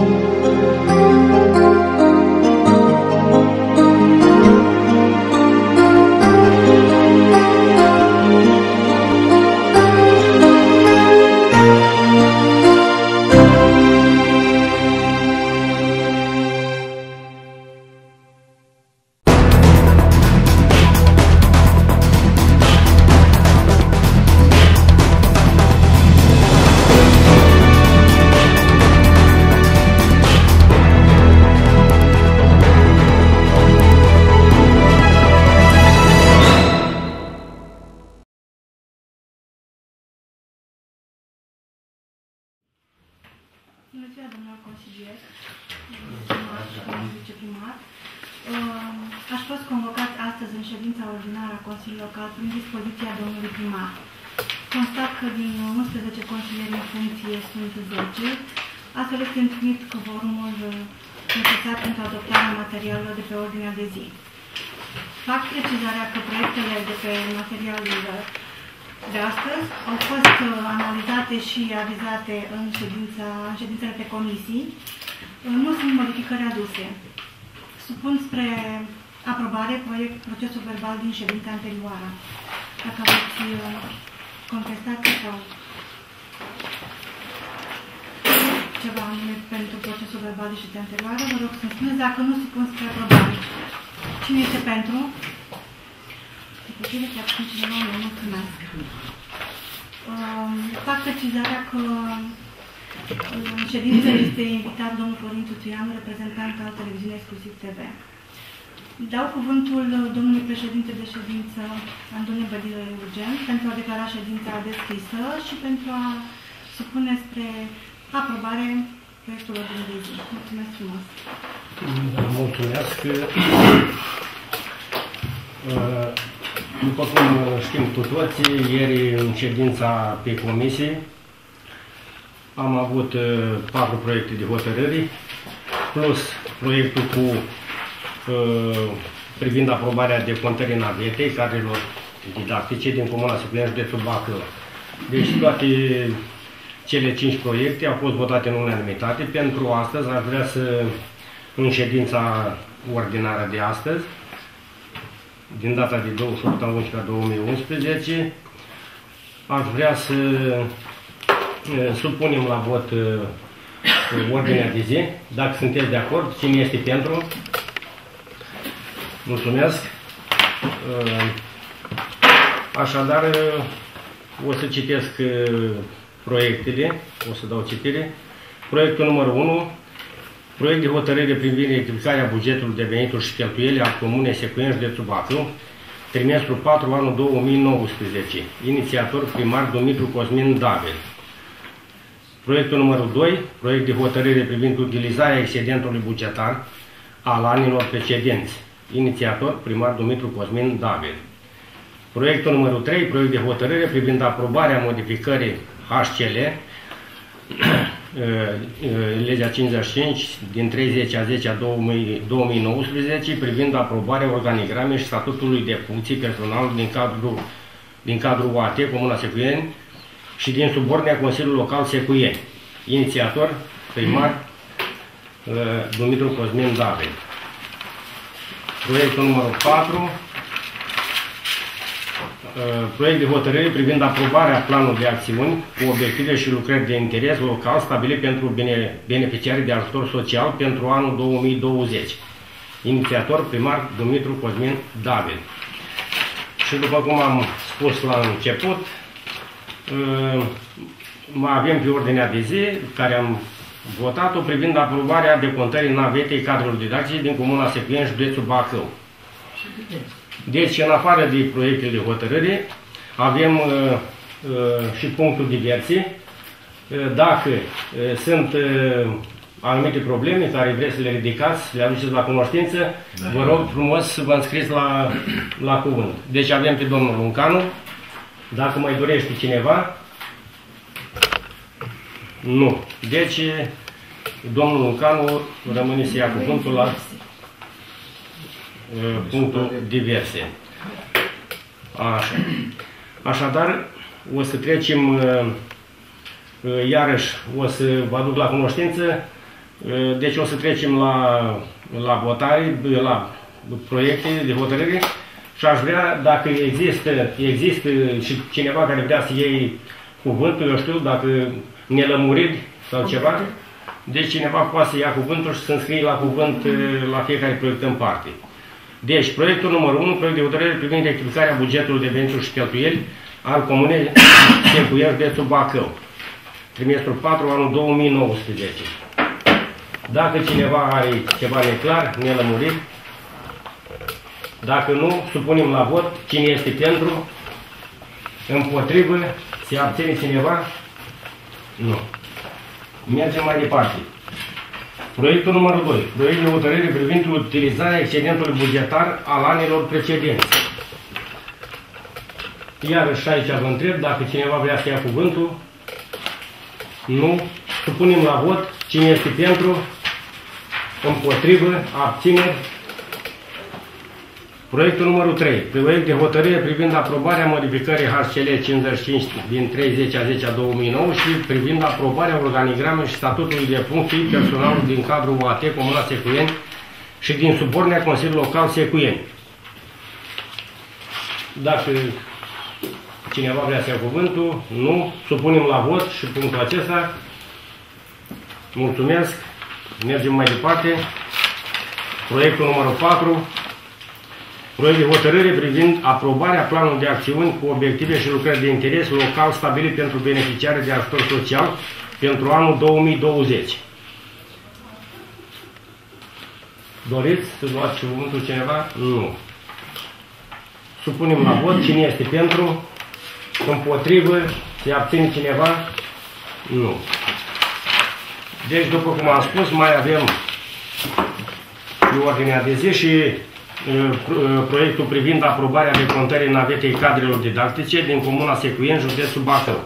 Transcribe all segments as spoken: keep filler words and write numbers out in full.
Bună ziua, domnul consilier, primar și domnul viceprimar. Aș fost convocat astăzi în ședința ordinară a Consiliului Local prin dispoziția domnului primar. Constat că din unsprezece consilieri în funcție sunt zece, astfel este întâlnit quorumul necesar pentru adoptarea materialelor de pe ordinea de zi. Fac precizarea că proiectele de pe materialul de astăzi au fost analizate și avizate în, ședința, în ședințele pe comisii. Nu sunt modificări aduse. Supun spre aprobare proiect, procesul verbal din ședința anterioară. Dacă aveți contestații sau ceva anume pentru procesul verbal din ședința anterioară, vă rog să-mi spuneți. Dacă nu, supun spre aprobare. Cine este pentru? Putere, chiar cum cineva nu mulțumesc. Fac precizarea că în ședință este invitat domnul Florin Tuțuian, reprezentant al televiziunii Exclusiv T V. Dau cuvântul domnului președinte de ședință, Andone Bădilă Eugen, pentru a declara ședința deschisă și pentru a supune spre aprobare proiectul ordinii de zi. Mulțumesc frumos! Mulțumesc! După cum știm cu toții, ieri în ședința pe comisie am avut patru proiecte de hotărâri, plus proiectul cu privind aprobarea decontării navetei cadrelor didactice din Comuna Săcuieni, județul Bacău. Deci toate cele cinci proiecte au fost votate în unanimitate. Pentru astăzi aș vrea să, în ședința ordinară de astăzi, din data de douăzeci și opt a unsprezecea două mii unsprezece, aș vrea să supunem la vot ordinea de zi. Dacă sunteți de acord, cine este pentru? Mulțumesc. Așadar, o să citesc proiectele, o să dau citire. Proiectul numărul unu, proiect de hotărâre privind rectificarea bugetului de venituri și cheltuieli al Comunei Secuieni, județul Bacău, trimestrul patru, anul două mii nouăsprezece. Inițiator primar Dumitru Cosmin David. Proiectul numărul doi, proiect de hotărâre privind utilizarea excedentului bugetar al anilor precedenți. Inițiator primar Dumitru Cosmin David. Proiectul numărul trei, proiect de hotărâre privind aprobarea modificării H C L legea cincizeci și cinci din treizeci a zecea două mii nouăsprezece privind aprobarea organigramei și statutului de funcții personal din cadrul, din cadrul U A T, Comuna Secuieni și din subordinea Consiliului Local Secuieni. Inițiator, primar Dumitru Cosmin David. Proiectul numărul patru, proiect de hotărâre privind aprobarea planului de acțiuni cu obiective și lucrări de interes local stabilit pentru beneficiarii de ajutor social pentru anul două mii douăzeci. Inițiator primar Dumitru Cosmin David. Și după cum am spus la început, mai avem pe ordinea de zi, care am votat-o, privind aprobarea decontării navetei cadrelor didactice din Comuna Secuieni, județul Bacău. Deci, în afară de proiectele de hotărâre, avem uh, uh, și punctul diverse. Uh, dacă uh, sunt uh, anumite probleme care vreți să le ridicați, le aduceți la cunoștință, da, vă rog frumos să vă înscriți la, la cuvânt. Deci avem pe domnul Luncanu. Dacă mai dorește cineva? Nu. Deci, domnul Luncanu rămâne să ia cuvântul la punctul diverse. Așa. Așadar, o să trecem, iarăși, o să vă aduc la cunoștință Deci o să trecem la, la votare, la proiecte de hotărâre și aș vrea, dacă există, există și cineva care vrea să iei cuvântul, eu știu, dacă nelămuriri sau ceva, deci cineva poate să ia cuvântul și să înscrie la cuvânt la fiecare proiect în parte. Deci, proiectul numărul unu, proiect de hotărâre privind rectificarea bugetului de venituri și cheltuieli al Comunei Secuieni, județul Bacău. Trimestrul patru, anul două mii nouăsprezece. Dacă cineva are ceva neclar, nelămurit, dacă nu, supunem la vot cine este pentru, împotrivă, se abține cineva? Nu. Mergem mai departe. Proiectul numărul doi. Proiect de hotărâre privind utilizarea excedentului bugetar al anilor precedenți. Iarăși aici vă întreb dacă cineva vrea să ia cuvântul. Nu. Supunem la vot cine este pentru, împotrivă, abțineri. Proiectul numărul trei. Proiect de hotărâre privind aprobarea modificării H C L cincizeci și cinci din treizeci a zece a două mii nouă și privind aprobarea organigramei și statutului de funcții personalului din cadrul U A T Comuna Secuieni și din subordinea Consiliului Local Secuieni. Dacă cineva vrea să ia cuvântul, nu, supunem la vot și punctul acesta. Mulțumesc. Mergem mai departe. Proiectul numărul patru. Proiect de hotărâre privind aprobarea planului de acțiuni cu obiective și lucrări de interes local stabilit pentru beneficiari de ajutor social pentru anul două mii douăzeci. Doriți să luați cuvântul cineva? Nu. Supunem la vot. Cine este pentru? Împotrivă? Se abține cineva? Nu. Deci, după cum am spus, mai avem ordinea de zi și proiectul privind aprobarea decontării navetei cadrelor didactice din Comuna Secuieni, județul Bacău.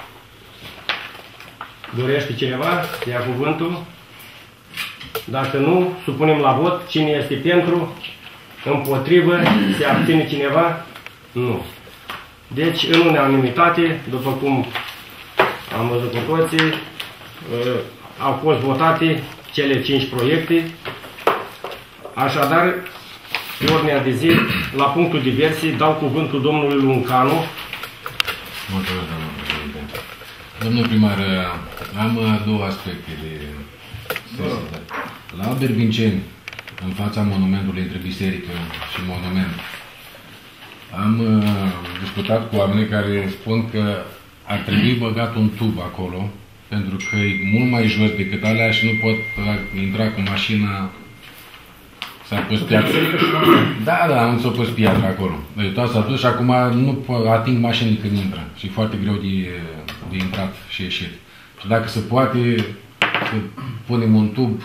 Dorește cineva să ia cuvântul? Dacă nu, supunem la vot. Cine este pentru? Împotrivă? Se abține cineva? Nu. Deci, în unanimitate, după cum am văzut cu toții, au fost votate cele cinci proiecte. Așadar, pe ordinea de zi, la punctul diverse, dau cuvântul domnului Luncanu. Mulțumesc, domnul președinte. Domnul primar, am două aspecte de sesiune. La Berbinceni, în fața monumentului între biserică și monument, am discutat cu oameni care spun că ar trebui băgat un tub acolo, pentru că e mult mai jos decât alea și nu pot intra cu mașina. S-a pus piatră. Da, da, am s-a pus piatră acolo. Deci tot s-a dus și acum nu ating mașinile când intră. Și e foarte greu de, de intrat și ieșit. Și dacă se poate, să punem un tub.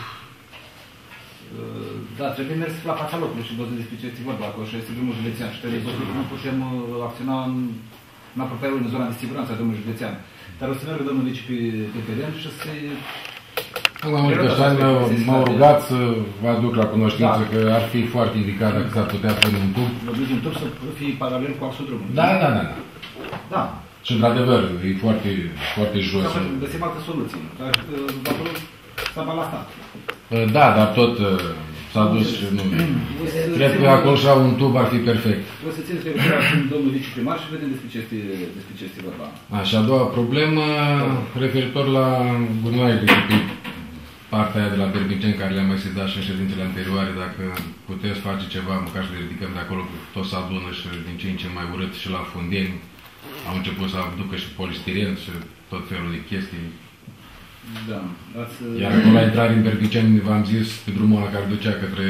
Da, trebuie mers la fața locului și văzut despre ce este vorba acolo și este drumul județean. Și trebuie văzut cum putem acționa în, în apropierea în zona de siguranță a drumului județean. Dar o să merg domnul Vici pe, pe teren și să Mai multe persoane m-au rugat să vă aduc la cunoștință, da, că ar fi foarte indicat dacă s-ar putea pune un tub. Vorbiți un tub să fie paralel cu axul drumului. Da, da, da, da. Da. Și într-adevăr, e foarte, foarte jos. Da, găsim alte soluții. Dar acolo s-a balastat. Da, dar tot s-a dus și nu. Cred că acolo și un tub ar fi perfect. O să țineți legătura cu domnul viceprimar și vedem despre ce este, despre ce este vorba. Așa, a doua problemă, referitor la gunoaiele de pe partea aia de la Berbinceni, care le-am mai sedat și în ședințele anterioare, dacă puteți face ceva, măcar să le ridicăm de acolo, tot se adună și din ce în ce mai urât și la Fundeni. Au început să aducă și polistiren și tot felul de chestii. Da. Ați... Iar acolo la intrare în Berbinceni, v-am zis, pe drumul ăla care ducea către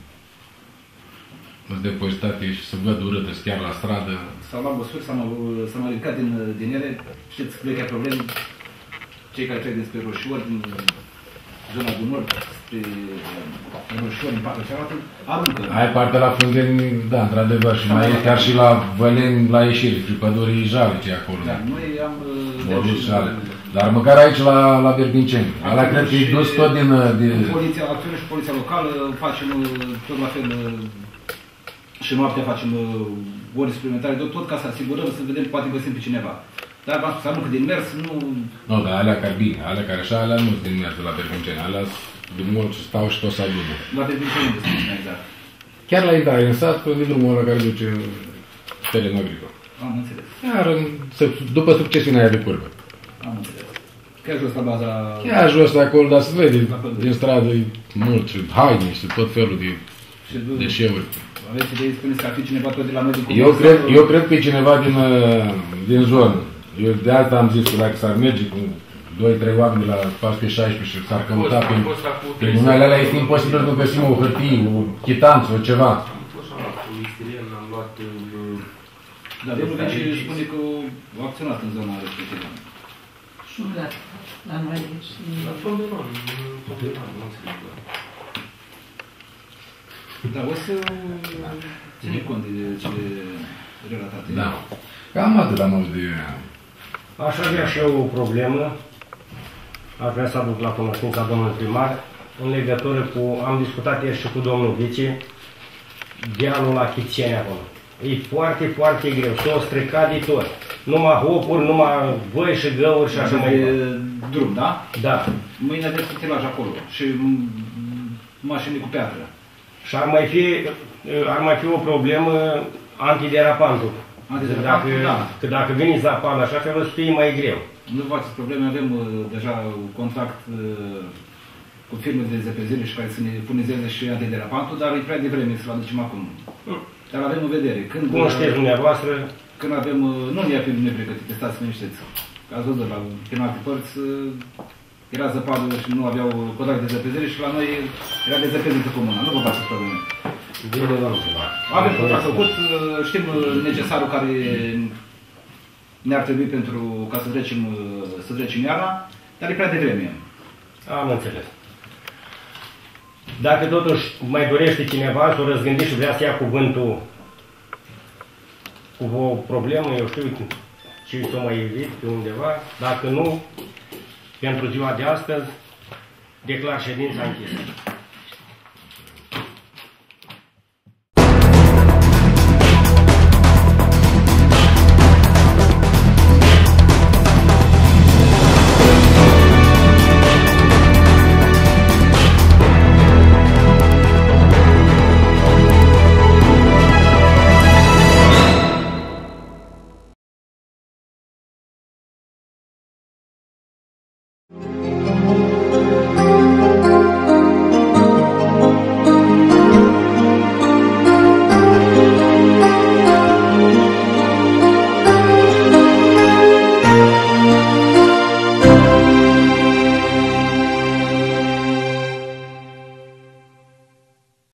depozitate și să văd urâtă chiar la stradă. S-au luat măsuri, s-au mai ridicat din, din ele. Știți, veche probleme, cei care trec dinspre Roșiori, din zona de nord, spre Roșiori, din partea cealaltă, aruncă. Ai parte la Fundeni, da, într-adevăr, și mai e chiar și la Văleni, la ieșire, și pădurii jalice acolo. Da, noi am... Dar măcar aici la, la Berbinceni. Ala cred că e dus tot din... din... Poliția acțiune și poliția locală, facem tot la fel și noaptea facem ori suplimentare, tot ca să asigurăm, să vedem, poate găsim pe cineva. Dar v-am spus, aruncă din mers, nu... Nu, dar alea care bine, alea care așa, alea nu sunt din mers de la Berbinceni, alea de mult și stau și tot să adună. La Berbinceni unde sunt exact? Chiar la Ida, în sat, pe drumul ăla care duce terenul agricol. Am înțeles. Iar după succesiunea aia de curvă. Am înțeles. Chiar jos la baza... Chiar jos de acolo, dar se vede din stradă mult și haine și tot felul de deșeuri. Aveți idei, spuneți că ar fi cineva tot de la noi din comună? Eu cred, eu cred că e cineva din, din zonă. Eu de asta am zis că dacă s-ar merge cu doi trei oameni de la paisprezece șaisprezece și s-ar căuta pe, pe numele alea, este imposibil să nu găsim o hârtie, o chitanță, o ceva. Dar domnul Vici spune că au acționat în zona respectivă. Și nu la, la noi, deci... La fond de an, fond de an, nu înțeleg. Da, o să ținem cont de cele relatate. Da. Cam atât am auzit de eu. Aș avea și eu o problemă. Aș vrea să aduc la cunoștința domnului primar în legătură cu, am discutat ieri și cu domnul Vici, dealul la Chițeni acolo. E foarte, foarte greu. S-o stricat de tot. Numai hopuri, numai voi și găuri și așa mai departe. Drum, da? Da. Mâine aveți putilaj acolo și mașini cu piatră. Și ar mai fi, ar mai fi o problemă antiderapantul. Antiderapantul, dacă, da. Că dacă vine zapadă așa fel, o să fie mai greu. Nu faceți probleme, avem uh, deja un contract uh, cu firme de zăpezire și care să ne furnizeze și antiderapantul, dar e prea devreme să-l aducem acum. Mm. Dar avem în vedere. Când, Cum știți dumneavoastră? Când avem, uh, nu ne avem nepregătite, stați să ne știți. Ați văzut, la prin alte părți, uh, era zăpadă și nu aveau contract de zăpezire și la noi era de zăpezită comună. Nu vă faceți probleme. Bine, doamne, ceva. Avem contract făcut, știm necesarul care ne-ar trebui pentru ca să trecem, să trecem iarna, dar e prea devreme. Am înțeles. Dacă totuși mai dorește cineva să o răzgândi și vrea să ia cuvântul cu o problemă, eu știu ce să mai evit pe undeva, dacă nu, pentru ziua de astăzi, declar ședința închisă.